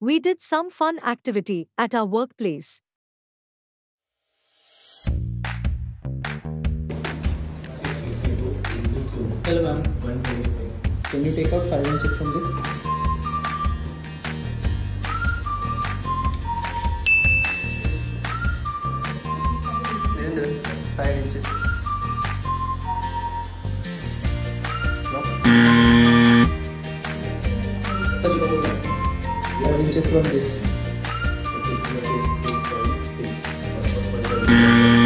we did some fun activity at our workplace. Hello ma'am. Can you take out 5 inches from this? Virendra, 5 inches. No? 5 inches from this.